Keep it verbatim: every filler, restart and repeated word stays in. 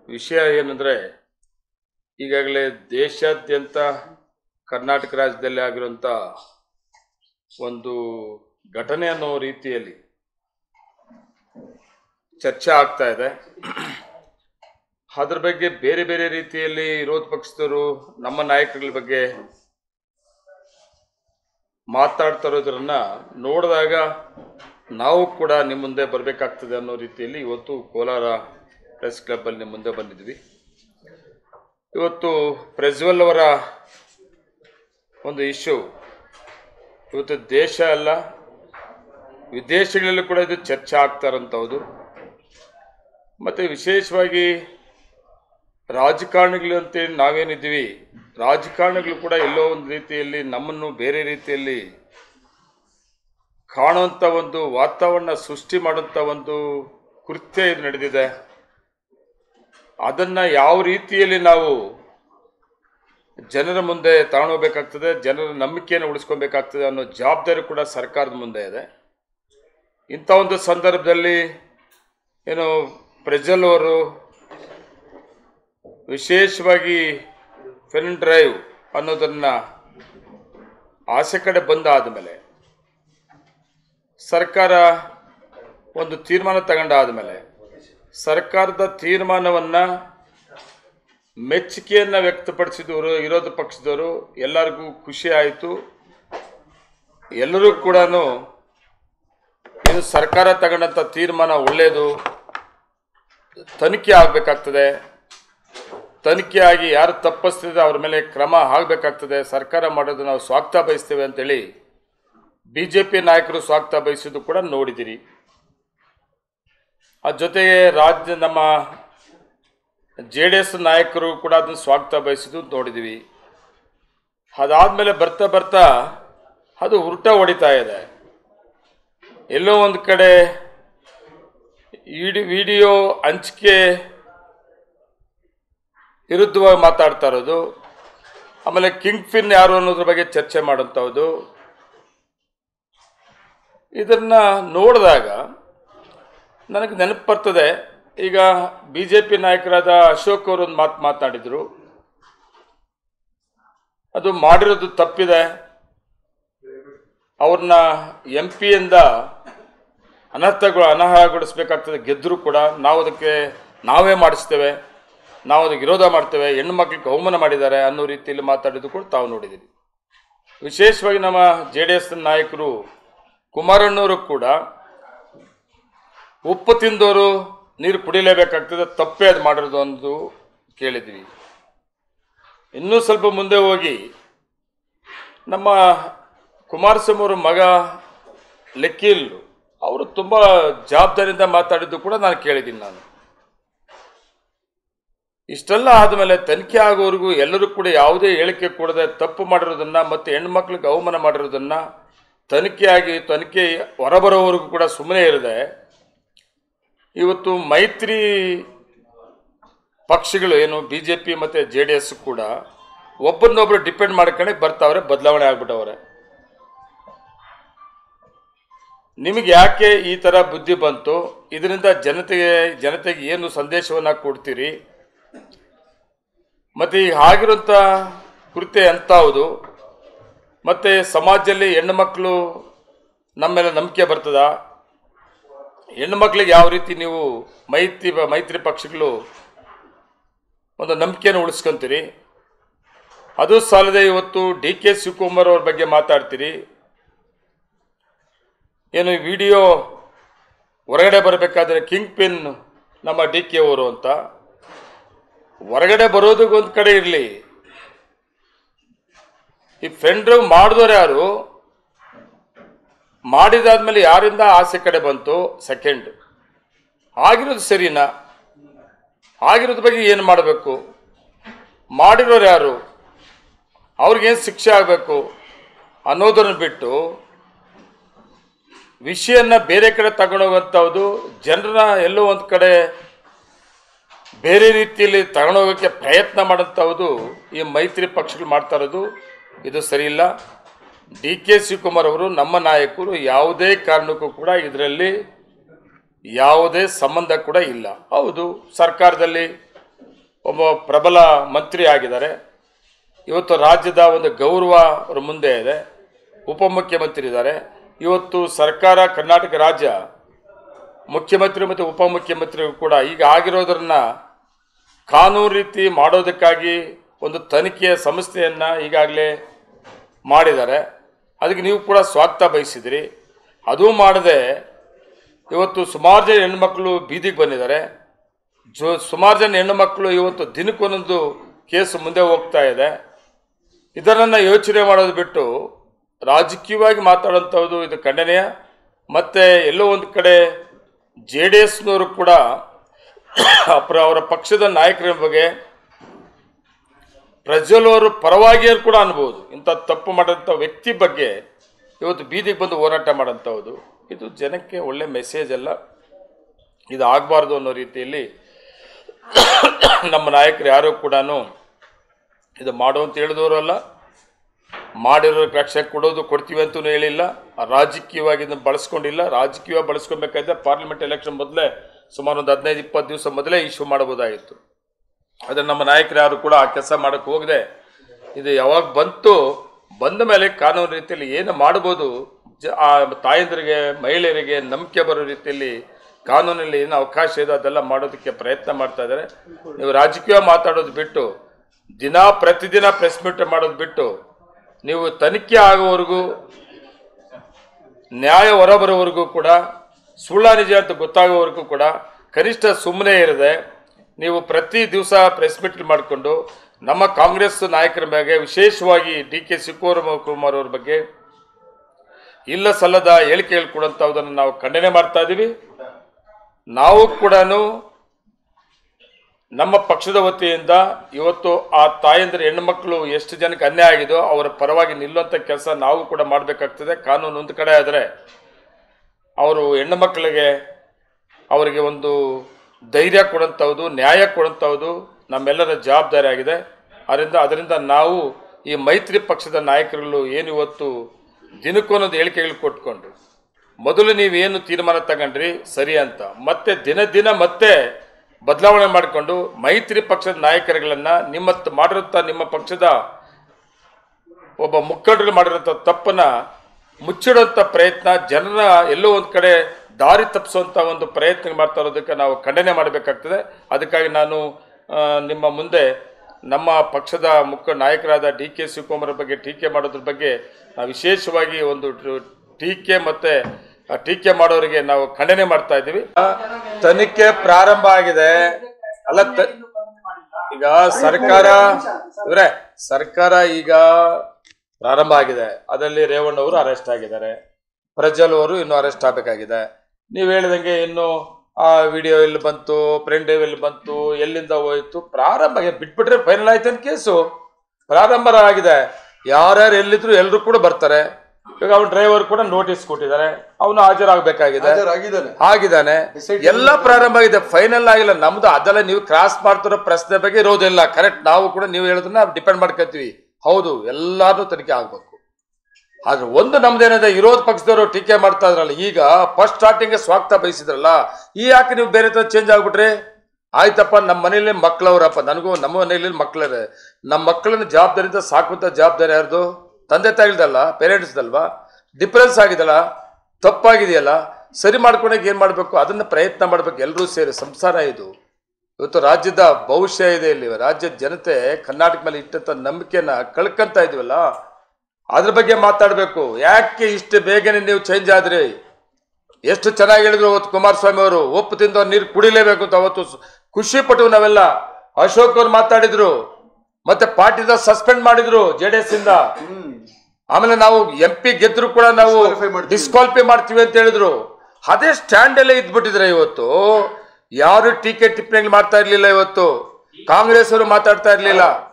ವಿಷಯ ಏನಂದ್ರೆ ಈಗಾಗಲೇ ದೇಶಾದ್ಯಂತ ಕರ್ನಾಟಕ ರಾಜ್ಯದಲ್ಲಿ ಆಗಿರುವಂತ ಒಂದು ಘಟನೆ ಅನ್ನೋ ರೀತಿಯಲ್ಲಿ ಚರ್ಚೆ ಆಗ್ತಾ ಇದೆ. ಅದರ ಬಗ್ಗೆ ಬೇರೆ ಬೇರೆ ರೀತಿಯಲ್ಲಿ ವಿರೋಧ ಪಕ್ಷದವರು ನಮ್ಮ ನಾಯಕರ ಬಗ್ಗೆ ಮಾತಾಡ್ತಾ ಇರೋದ್ರನ್ನ ನೋಡಿದಾಗ ನಾವು ಕೂಡ ನಿಮ್ಮ ಮುಂದೆ ಬರಬೇಕಾಗ್ತದೆ ಅನ್ನೋ ರೀತಿಯಲ್ಲಿ ಇವತ್ತು ಕೋಲಾರ ಪ್ರೆಸ್ ಕ್ಲಬ್ ಅಲ್ಲಿ ನಿಮ್ಮ ಮುಂದೆ ಬಂದಿದ್ವಿ. ಇವತ್ತು ಪ್ರಜ್ವಲ್ ಅವರ ಒಂದು ಇಶ್ಯೂ ಇವತ್ತು ದೇಶ ಅಲ್ಲ ವಿದೇಶಗಳಲ್ಲೂ ಕೂಡ ಇದು ಚರ್ಚೆ ಆಗ್ತಾ ಇರೋಂಥದ್ದು. ಮತ್ತು ವಿಶೇಷವಾಗಿ ರಾಜಕಾರಣಿಗಳು ಅಂತೇಳಿ ನಾವೇನಿದ್ದೀವಿ, ರಾಜಕಾರಣಿಗಳು ಕೂಡ ಎಲ್ಲೋ ಒಂದು ರೀತಿಯಲ್ಲಿ ನಮ್ಮನ್ನು ಬೇರೆ ರೀತಿಯಲ್ಲಿ ಕಾಣುವಂಥ ಒಂದು ವಾತಾವರಣ ಸೃಷ್ಟಿ ಮಾಡುವಂಥ ಒಂದು ಕೃತ್ಯ ಇದು ನಡೆದಿದೆ. ಅದನ್ನು ಯಾವ ರೀತಿಯಲ್ಲಿ ನಾವು ಜನರ ಮುಂದೆ ತಗೊಂಡೋಗ್ಬೇಕಾಗ್ತದೆ, ಜನರ ನಂಬಿಕೆಯನ್ನು ಉಳಿಸ್ಕೊಬೇಕಾಗ್ತದೆ ಅನ್ನೋ ಜವಾಬ್ದಾರಿ ಕೂಡ ಸರ್ಕಾರದ ಮುಂದೆ ಇದೆ. ಇಂಥ ಒಂದು ಸಂದರ್ಭದಲ್ಲಿ ಏನು ಪ್ರಜ್ವಲ್ ಅವರು ವಿಶೇಷವಾಗಿ ಪೆನ್ ಡ್ರೈವ್ ಅನ್ನೋದನ್ನ ಆಸೆ ಕಡೆ ಬಂದಾದ ಮೇಲೆ ಸರ್ಕಾರ ಒಂದು ತೀರ್ಮಾನ ತಗೊಂಡಾದ ಮೇಲೆ ಸರ್ಕಾರದ ತೀರ್ಮಾನವನ್ನ ಮೆಚ್ಚುಗೆಯನ್ನು ವ್ಯಕ್ತಪಡಿಸಿದವರು ವಿರೋಧ ಪಕ್ಷದವರು ಎಲ್ಲರಿಗೂ ಖುಷಿ ಆಯಿತು. ಎಲ್ಲರೂ ಕೂಡ ಇದು ಸರ್ಕಾರ ತಗೊಂಡಂಥ ತೀರ್ಮಾನ ಒಳ್ಳೆಯದು, ತನಿಖೆ ಆಗಬೇಕಾಗ್ತದೆ, ತನಿಖೆಯಾಗಿ ಯಾರು ತಪ್ಪಿಸ್ತಿದೆ ಅವ್ರ ಮೇಲೆ ಕ್ರಮ ಆಗಬೇಕಾಗ್ತದೆ, ಸರ್ಕಾರ ಮಾಡೋದು ನಾವು ಸ್ವಾಗತ ಬಯಸ್ತೇವೆ ಅಂತೇಳಿ ಬಿ ಜೆ ಪಿ ನಾಯಕರು ಸ್ವಾಗತ ಬಯಸಿದ್ದು ಕೂಡ ನೋಡಿದಿರಿ. ಅದ್ರ ಜೊತೆಗೆ ರಾಜ್ಯ ನಮ್ಮ ಜೆ ಡಿ ಎಸ್ ನಾಯಕರು ಕೂಡ ಅದನ್ನು ಸ್ವಾಗತ ಬಯಸಿದ್ದು ನೋಡಿದ್ದೀವಿ. ಅದಾದಮೇಲೆ ಬರ್ತಾ ಬರ್ತಾ ಅದು ಉಲ್ಟ ಹೊಡಿತಾ ಇದೆ. ಎಲ್ಲೋ ಒಂದು ಕಡೆ ವಿಡಿಯೋ ಹಂಚಿಕೆ ವಿರುದ್ಧವಾಗಿ ಮಾತಾಡ್ತಾ ಇರೋದು, ಆಮೇಲೆ ಕಿಂಗ್ ಪಿನ್ ಯಾರು ಅನ್ನೋದ್ರ ಬಗ್ಗೆ ಚರ್ಚೆ ಮಾಡುವಂಥದ್ದು. ಇದನ್ನ ನೋಡಿದಾಗ ನನಗೆ ನೆನಪು ಬರ್ತದೆ, ಈಗ ಬಿ ಜೆ ಪಿ ನಾಯಕರಾದ ಅಶೋಕ್ ಅವರು ಒಂದು ಮಾತು ಮಾತನಾಡಿದರು. ಅದು ಮಾಡಿರೋದು ತಪ್ಪಿದೆ, ಅವ್ರನ್ನ ಎಂ ಪಿಯಿಂದ ಅನರ್ಥಗಳು ಅನರ್ಹಗೊಳಿಸ್ಬೇಕಾಗ್ತದೆ, ಗೆದ್ದರೂ ಕೂಡ ನಾವು ಅದಕ್ಕೆ ನಾವೇ ಮಾಡಿಸ್ತೇವೆ, ನಾವು ಅದಕ್ಕೆ ವಿರೋಧ ಮಾಡ್ತೇವೆ, ಹೆಣ್ಣು ಮಕ್ಕಳಿಗೆ ಅವಮಾನ ಮಾಡಿದ್ದಾರೆ ಅನ್ನೋ ರೀತಿಯಲ್ಲಿ ಮಾತಾಡಿದ್ದು ಕೂಡ ತಾವು ನೋಡಿದ್ದೀವಿ. ವಿಶೇಷವಾಗಿ ನಮ್ಮ ಜೆ ಡಿ ಎಸ್ ನಾಯಕರು ಕುಮಾರಣ್ಣವರು ಕೂಡ ಉಪ್ಪು ತಿಂದವರು ನೀರು ಕುಡಿಲೇಬೇಕಾಗ್ತದೆ, ತಪ್ಪೇ ಅದು ಮಾಡಿರೋದು ಒಂದು ಕೇಳಿದ್ವಿ. ಇನ್ನೂ ಸ್ವಲ್ಪ ಮುಂದೆ ಹೋಗಿ ನಮ್ಮ ಕುಮಾರಸ್ವಾಮಿ ಅವರ ಮಗ ಲೆಕ್ಕೀಲ್ ಅವರು ತುಂಬ ಜವಾಬ್ದಾರಿಯಿಂದ ಮಾತಾಡಿದ್ದು ಕೂಡ ನಾನು ಕೇಳಿದ್ದೀನಿ. ನಾನು ಇಷ್ಟೆಲ್ಲ ಆದಮೇಲೆ ತನಿಖೆ ಆಗೋವರೆಗೂ ಎಲ್ಲರೂ ಕೂಡ ಯಾವುದೇ ಹೇಳಿಕೆ ಕೊಡದೆ ತಪ್ಪು ಮಾಡಿರೋದನ್ನು ಮತ್ತು ಹೆಣ್ಮಕ್ಳಿಗೆ ಅವಮಾನ ಮಾಡಿರೋದನ್ನು ತನಿಖೆಯಾಗಿ ತನಿಖೆ ಹೊರಬರೋವರೆಗೂ ಕೂಡ ಸುಮ್ಮನೆ ಇರದೆ ಇವತ್ತು ಮೈತ್ರಿ ಪಕ್ಷಗಳು ಏನು ಬಿ ಜೆ ಪಿ ಮತ್ತು ಜೆ ಡಿ ಎಸ್ ಕೂಡ ಒಬ್ಬರನ್ನೊಬ್ಬರು ಡಿಪೆಂಡ್ ಮಾಡ್ಕೊಂಡು ಬರ್ತಾವ್ರೆ, ಬದಲಾವಣೆ ಆಗ್ಬಿಟ್ಟವ್ರೆ. ನಿಮಗೆ ಯಾಕೆ ಈ ಥರ ಬುದ್ಧಿ ಬಂತು? ಇದರಿಂದ ಜನತೆಗೆ ಜನತೆಗೆ ಏನು ಸಂದೇಶವನ್ನು ಕೊಡ್ತೀರಿ? ಮತ್ತು ಈಗ ಆಗಿರುವಂಥ ಕೃತ್ಯ ಎಂಥವುದು? ಮತ್ತು ಸಮಾಜದಲ್ಲಿ ಹೆಣ್ಣು ಮಕ್ಕಳು ನಮ್ಮ ಮೇಲೆ ನಂಬಿಕೆ ಬರ್ತದ? ಹೆಣ್ಣು ಮಕ್ಕಳಿಗೆ ಯಾವ ರೀತಿ ನೀವು ಮೈತ್ರಿ ಮೈತ್ರಿ ಪಕ್ಷಗಳು ಒಂದು ನಂಬಿಕೆಯನ್ನು ಉಳಿಸ್ಕೊಂತೀರಿ? ಅದು ಸಾಲದೆ ಇವತ್ತು ಡಿ ಕೆ ಶಿವಕುಮಾರ್ ಅವ್ರ ಬಗ್ಗೆ ಮಾತಾಡ್ತೀರಿ. ಏನು ವಿಡಿಯೋ ಹೊರಗಡೆ ಬರಬೇಕಾದ್ರೆ ಕಿಂಗ್ ಪಿನ್ ನಮ್ಮ ಡಿ ಕೆ ಅವರು ಅಂತ ಹೊರಗಡೆ ಬರೋದಕ್ಕೆ ಒಂದು ಕಡೆ ಇರಲಿ, ಈ ಪೆನ್ ಡ್ರೈವ್ ಮಾಡಿದವರು ಯಾರು, ಮಾಡಿದಾದ್ಮೇಲೆ ಯಾರಿಂದ ಆಸೆ ಕಡೆ ಬಂತು, ಸೆಕೆಂಡ್ ಆಗಿರೋದು ಸರಿನಾ? ಆಗಿರೋದ್ರ ಬಗ್ಗೆ ಏನು ಮಾಡಬೇಕು? ಮಾಡಿರೋರು ಯಾರು, ಅವ್ರಿಗೇನು ಶಿಕ್ಷೆ ಆಗಬೇಕು ಅನ್ನೋದನ್ನು ಬಿಟ್ಟು ವಿಷಯನ ಬೇರೆ ಕಡೆ ತಗೊಂಡೋಗುವಂಥದ್ದು, ಜನರನ್ನ ಎಲ್ಲೋ ಒಂದು ಕಡೆ ಬೇರೆ ರೀತಿಯಲ್ಲಿ ತಗೊಂಡೋಗೋಕ್ಕೆ ಪ್ರಯತ್ನ ಮಾಡೋಂಥದ್ದು ಈ ಮೈತ್ರಿ ಪಕ್ಷಗಳು ಮಾಡ್ತಾ ಇರೋದು ಇದು ಸರಿಯಿಲ್ಲ. ಡಿ ಕೆ ಶಿವಕುಮಾರ್ ಅವರು ನಮ್ಮ ನಾಯಕರು, ಯಾವುದೇ ಕಾರಣಕ್ಕೂ ಕೂಡ ಇದರಲ್ಲಿ ಯಾವುದೇ ಸಂಬಂಧ ಕೂಡ ಇಲ್ಲ. ಹೌದು, ಸರ್ಕಾರದಲ್ಲಿ ಒಬ್ಬ ಪ್ರಬಲ ಮಂತ್ರಿ ಆಗಿದ್ದಾರೆ. ಇವತ್ತು ರಾಜ್ಯದ ಒಂದು ಗೌರವ ಅವರ ಮುಂದೆ ಇದೆ. ಉಪಮುಖ್ಯಮಂತ್ರಿ ಇದ್ದಾರೆ. ಇವತ್ತು ಸರ್ಕಾರ ಕರ್ನಾಟಕ ರಾಜ್ಯ ಮುಖ್ಯಮಂತ್ರಿ ಮತ್ತು ಉಪಮುಖ್ಯಮಂತ್ರಿಗಳು ಕೂಡ ಈಗ ಆಗಿರೋದನ್ನ ಕಾನೂನು ರೀತಿ ಮಾಡೋದಕ್ಕಾಗಿ ಒಂದು ತನಿಖೆಯ ಸಂಸ್ಥೆಯನ್ನು ಈಗಾಗಲೇ ಮಾಡಿದ್ದಾರೆ. ಅದಕ್ಕೆ ನೀವು ಕೂಡ ಸ್ವಾಗತ ಬಯಸಿದಿರಿ. ಅದು ಮಾಡದೆ ಇವತ್ತು ಸುಮಾರು ಜನ ಹೆಣ್ಮಕ್ಳು ಬೀದಿಗೆ ಬಂದಿದ್ದಾರೆ. ಜೋ ಸುಮಾರು ಜನ ಹೆಣ್ಣುಮಕ್ಕಳು ಇವತ್ತು ದಿನಕ್ಕೊಂದೊಂದು ಕೇಸು ಮುಂದೆ ಹೋಗ್ತಾ ಇದೆ. ಇದರನ್ನು ಯೋಚನೆ ಮಾಡೋದು ಬಿಟ್ಟು ರಾಜಕೀಯವಾಗಿ ಮಾತಾಡೋಂಥದ್ದು ಇದು ಖಂಡನೀಯ. ಮತ್ತು ಎಲ್ಲೋ ಒಂದು ಕಡೆ ಜೆ ಡಿ ಎಸ್ನವರು ಕೂಡ ಅವರ ಪಕ್ಷದ ನಾಯಕರ ಬಗ್ಗೆ ಪ್ರಜ್ವಲ್ ಪರವಾಗಿಯೂ ಕೂಡ ಅನ್ಬೋದು. ಇಂಥ ತಪ್ಪು ಮಾಡೋಂಥ ವ್ಯಕ್ತಿ ಬಗ್ಗೆ ಇವತ್ತು ಬೀದಿಗೆ ಬಂದು ಹೋರಾಟ ಮಾಡೋಂಥದ್ದು ಇದು ಜನಕ್ಕೆ ಒಳ್ಳೆ ಮೆಸೇಜ್ ಅಲ್ಲ. ಇದು ಆಗಬಾರ್ದು ಅನ್ನೋ ರೀತಿಯಲ್ಲಿ ನಮ್ಮ ನಾಯಕರು ಯಾರೂ ಕೂಡ ಇದು ಮಾಡು ಅಂತ ಹೇಳಿದವರು ಅಲ್ಲ, ಮಾಡಿರೋ ರಕ್ಷಣೆ ಕೊಡೋದು ಕೊಡ್ತೀವಿ ಅಂತೂ ಹೇಳಿಲ್ಲ. ರಾಜಕೀಯವಾಗಿ ಇದನ್ನು ಬಳಸ್ಕೊಂಡಿಲ್ಲ. ರಾಜಕೀಯವಾಗಿ ಬಳಸ್ಕೊಬೇಕಾದ್ರೆ ಪಾರ್ಲಿಮೆಂಟ್ ಎಲೆಕ್ಷನ್ ಮೊದಲೇ ಸುಮಾರು ಒಂದು ಹದಿನೈದು ಇಪ್ಪತ್ತು ದಿವಸ ಮೊದಲೇ ಇಶ್ಯೂ ಮಾಡಬಹುದಾಗಿತ್ತು. ಅದನ್ನು ನಮ್ಮ ನಾಯಕರು ಯಾರು ಕೂಡ ಆ ಕೆಲಸ ಮಾಡೋಕ್ಕೆ ಹೋಗದೆ ಇದು ಯಾವಾಗ ಬಂತು ಬಂದ ಮೇಲೆ ಕಾನೂನು ರೀತಿಯಲ್ಲಿ ಏನು ಮಾಡ್ಬೋದು, ಜ ಆ ತಾಯಂದರಿಗೆ ಮಹಿಳೆಯರಿಗೆ ನಂಬಿಕೆ ಬರೋ ರೀತಿಯಲ್ಲಿ ಕಾನೂನಲ್ಲಿ ಏನು ಅವಕಾಶ ಇದೆ ಅದೆಲ್ಲ ಮಾಡೋದಕ್ಕೆ ಪ್ರಯತ್ನ ಮಾಡ್ತಾ ಇದ್ದಾರೆ. ನೀವು ರಾಜಕೀಯ ಮಾತಾಡೋದು ಬಿಟ್ಟು ದಿನ ಪ್ರತಿದಿನ ಪ್ರೆಸ್ ಮೀಟ್ ಮಾಡೋದು ಬಿಟ್ಟು ನೀವು ತನಿಖೆ ಆಗೋವರೆಗೂ ನ್ಯಾಯ ಹೊರಬರೋವರೆಗೂ ಕೂಡ ಸುಳ್ಳ ನಿಜ ಅಂತ ಗೊತ್ತಾಗೋವರೆಗೂ ಕೂಡ ಕನಿಷ್ಠ ಸುಮ್ಮನೆ ಇರದೆ ನೀವು ಪ್ರತಿ ದಿವಸ ಪ್ರೆಸ್ ಮೀಟ್ ಮಾಡಿಕೊಂಡು ನಮ್ಮ ಕಾಂಗ್ರೆಸ್ ನಾಯಕರ ಬಗ್ಗೆ ವಿಶೇಷವಾಗಿ ಡಿ ಕೆ ಶಿವಕುಮಾರ್ ಅವ್ರ ಬಗ್ಗೆ ಇಲ್ಲ ಸಲ್ಲದ ಹೇಳಿಕೆ ಹೇಳ್ಕೊಡೋಂಥದ್ದನ್ನು ನಾವು ಖಂಡನೆ ಮಾಡ್ತಾ ಇದ್ದೀವಿ. ನಾವು ಕೂಡ ನಮ್ಮ ಪಕ್ಷದ ವತಿಯಿಂದ ಇವತ್ತು ಆ ತಾಯಂದಿರ ಹೆಣ್ಣುಮಕ್ಕಳು ಎಷ್ಟು ಜನಕ್ಕೆ ಅನ್ಯಾಯ ಆಗಿದೋ ಅವರ ಪರವಾಗಿ ನಿಲ್ಲುವಂಥ ಕೆಲಸ ನಾವು ಕೂಡ ಮಾಡಬೇಕಾಗ್ತದೆ. ಕಾನೂನು ಒಂದು ಕಡೆ ಆದರೆ ಅವರು ಹೆಣ್ಣು ಮಕ್ಕಳಿಗೆ ಅವರಿಗೆ ಒಂದು ಧೈರ್ಯ ಕೊಡೋಂಥದ್ದು, ನ್ಯಾಯ ಕೊಡೋಂಥದ್ದು ನಮ್ಮೆಲ್ಲರ ಜವಾಬ್ದಾರಿ ಆಗಿದೆ. ಅದರಿಂದ ಅದರಿಂದ ನಾವು ಈ ಮೈತ್ರಿ ಪಕ್ಷದ ನಾಯಕರುಗಳು ಏನು ಇವತ್ತು ದಿನಕ್ಕೊಂದೊಂದು ಹೇಳಿಕೆಗಳು ಕೊಟ್ಕೊಂಡು ಮೊದಲು ನೀವೇನು ತೀರ್ಮಾನ ತಗೊಂಡ್ರಿ ಸರಿ ಅಂತ ಮತ್ತೆ ದಿನ ದಿನ ಮತ್ತೆ ಬದಲಾವಣೆ ಮಾಡಿಕೊಂಡು ಮೈತ್ರಿ ಪಕ್ಷದ ನಾಯಕರುಗಳನ್ನು ನಿಮ್ಮ ಮಾಡಿರುತ್ತ ನಿಮ್ಮ ಪಕ್ಷದ ಒಬ್ಬ ಮುಖಂಡರು ಮಾಡಿರೋಂಥ ತಪ್ಪನ್ನು ಮುಚ್ಚಿಡುವಂಥ ಪ್ರಯತ್ನ, ಜನರ ಎಲ್ಲೋ ಒಂದು ಕಡೆ ದಾರಿ ತಪ್ಪಿಸುವಂಥ ಒಂದು ಪ್ರಯತ್ನ ಮಾಡ್ತಾ ಇರೋದಕ್ಕೆ ನಾವು ಖಂಡನೆ ಮಾಡಬೇಕಾಗ್ತದೆ. ಅದಕ್ಕಾಗಿ ನಾನು ನಿಮ್ಮ ಮುಂದೆ ನಮ್ಮ ಪಕ್ಷದ ಮುಖ್ಯ ನಾಯಕರಾದ ಡಿ ಕೆ ಶಿವಕುಮಾರ್ ಬಗ್ಗೆ ಟೀಕೆ ಮಾಡೋದ್ರ ಬಗ್ಗೆ ನಾವು ವಿಶೇಷವಾಗಿ ಒಂದು ಟೀಕೆ ಮತ್ತು ಟೀಕೆ ಮಾಡೋರಿಗೆ ನಾವು ಖಂಡನೆ ಮಾಡ್ತಾ ಇದ್ದೀವಿ. ತನಿಖೆ ಪ್ರಾರಂಭ ಆಗಿದೆ ಅಲ್ಲ, ಈಗ ಸರ್ಕಾರ ಇವರೇ ಸರ್ಕಾರ ಈಗ ಪ್ರಾರಂಭ ಆಗಿದೆ. ಅದರಲ್ಲಿ ರೇವಣ್ಣವರು ಅರೆಸ್ಟ್ ಆಗಿದ್ದಾರೆ, ಪ್ರಜ್ವಲ್ ಅವರು ಇನ್ನೂ ಅರೆಸ್ಟ್ ಆಗಬೇಕಾಗಿದೆ. ನೀವು ಹೇಳಿದಂಗೆ ಇನ್ನು ಆ ವಿಡಿಯೋ ಎಲ್ಲಿ ಬಂತು, ಪ್ರಿಂಟ್ ಎಲ್ಲಿ ಬಂತು, ಎಲ್ಲಿಂದ ಹೋಯ್ತು, ಪ್ರಾರಂಭ ಬಿಟ್ಬಿಟ್ರೆ ಫೈನಲ್ ಆಯ್ತು ಅಂತ ಕೇಸು ಪ್ರಾರಂಭ ಆಗಿದೆ. ಯಾರ್ಯಾರು ಎಲ್ಲಿದ್ರು ಎಲ್ಲರೂ ಕೂಡ ಬರ್ತಾರೆ. ಈಗ ಅವ್ನ ಡ್ರೈವರ್ ಕೂಡ ನೋಟಿಸ್ ಕೊಟ್ಟಿದ್ದಾರೆ, ಅವನು ಹಾಜರಾಗಬೇಕಾಗಿದೆ, ಆಗಿದ್ದಾನೆ, ಎಲ್ಲ ಪ್ರಾರಂಭ ಆಗಿದೆ, ಫೈನಲ್ ಆಗಿಲ್ಲ. ನಮ್ದು ಅದೆಲ್ಲ ನೀವು ಕ್ರಾಸ್ ಮಾಡ್ತಿರೋ ಪ್ರಶ್ನೆ ಬಗ್ಗೆ ಇರೋದಿಲ್ಲ. ಕರೆಕ್ಟ್, ನಾವು ಕೂಡ ನೀವು ಹೇಳೋದನ್ನ ಡಿಪೆಂಡ್ ಮಾಡ್ಕೊತೀವಿ. ಹೌದು, ಎಲ್ಲಾರು ತನಿಖೆ ಆಗ್ಬೇಕು. ಆದ್ರೆ ಒಂದು ನಮ್ದೇನಿದೆ, ವಿರೋಧ ಪಕ್ಷದವರು ಟೀಕೆ ಮಾಡ್ತಾ ಇದ್ರಲ್ಲ, ಈಗ ಫಸ್ಟ್ ಸ್ಟಾರ್ಟಿಂಗ್ ಸ್ವಾಗತ ಬಯಸಿದ್ರಲ್ಲ, ಈ ಯಾಕೆ ನೀವು ಬೇರೆ ತರ ಚೇಂಜ್ ಆಗ್ಬಿಟ್ರಿ? ಆಯ್ತಪ್ಪ, ನಮ್ಮ ಮನೇಲಿ ಮಕ್ಕಳವ್ರಪ್ಪ, ನನಗೂ ನಮ್ಮ ಮನೆಯಲ್ಲಿ ಮಕ್ಕಳೇ, ನಮ್ಮ ಮಕ್ಕಳನ್ನ ಜವಾಬ್ದಾರಿಯಿಂದ ಸಾಕುವಂತ ಜವಾಬ್ದಾರಿ ಯಾರ್ದು? ತಂದೆ ತಾಯಿದಲ್ಲ, ಪೇರೆಂಟ್ಸ್ದಲ್ವಾ? ಡಿಫರೆನ್ಸ್ ಆಗಿದಲ್ಲ, ತಪ್ಪಾಗಿದೆಯಲ್ಲ, ಸರಿ ಮಾಡ್ಕೊಳಕ್ಕೆ ಏನ್ ಮಾಡ್ಬೇಕು ಅದನ್ನ ಪ್ರಯತ್ನ ಮಾಡ್ಬೇಕು. ಎಲ್ಲರೂ ಸೇರಿ ಸಂಸಾರ ಇದು. ಇವತ್ತು ರಾಜ್ಯದ ಭವಿಷ್ಯ ಇದೆ. ಇಲ್ಲಿ ರಾಜ್ಯದ ಜನತೆ ಕರ್ನಾಟಕ ಮೇಲೆ ಇಟ್ಟಂತ ನಂಬಿಕೆನ ಕಳ್ಕಂತ ಇದೀವಲ್ಲ, ಅದ್ರ ಬಗ್ಗೆ ಮಾತಾಡ್ಬೇಕು. ಯಾಕೆ ಇಷ್ಟು ಬೇಗನೆ ನೀವು ಚೇಂಜ್ ಆದ್ರಿ? ಎಷ್ಟು ಚೆನ್ನಾಗಿ ಹೇಳಿದ್ರು ಅವತ್ತು ಕುಮಾರಸ್ವಾಮಿ ಅವರು, ಉಪ್ಪು ತಿಂದವ್ರು ನೀರು ಕುಡಿಲೇಬೇಕು ಅಂತ ಅವತ್ತು ಖುಷಿ ಪಟ್ಟು ನಾವೆಲ್ಲ. ಅಶೋಕ್ ಅವ್ರು ಮಾತಾಡಿದ್ರು, ಮತ್ತೆ ಪಾರ್ಟಿದ ಸಸ್ಪೆಂಡ್ ಮಾಡಿದ್ರು ಜೆ ಡಿ ಎಸ್ ಇಂದ. ಆಮೇಲೆ ನಾವು ಎಂ ಪಿ ಗೆದ್ರು ಕೂಡ ನಾವು ಡಿಸ್ಕ್ವಾಲಿಫೈ ಮಾಡ್ತೀವಿ ಅಂತ ಹೇಳಿದ್ರು. ಅದೇ ಸ್ಟ್ಯಾಂಡ್ ಅಲ್ಲೇ ಇದ್ಬಿಟ್ಟಿದ್ರೆ ಇವತ್ತು ಯಾರು ಟೀಕೆ ಟಿಪ್ಪಣಿ ಮಾಡ್ತಾ ಇರ್ಲಿಲ್ಲ. ಇವತ್ತು ಕಾಂಗ್ರೆಸ್ ಅವರು ಮಾತಾಡ್ತಾ ಇರ್ಲಿಲ್ಲ.